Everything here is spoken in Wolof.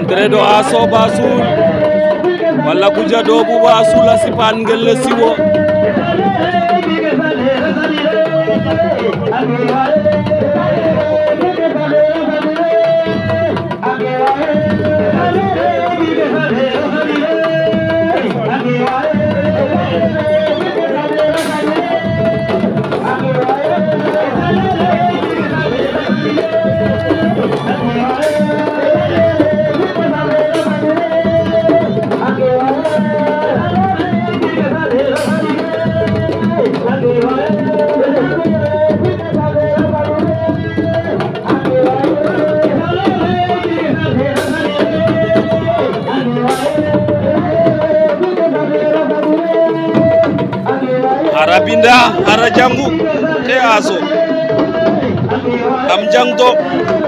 Entrée do Aso Basul wala kuja do bu Basul asipan ngel siwo Arabinda Arajangu ke Aso am jangto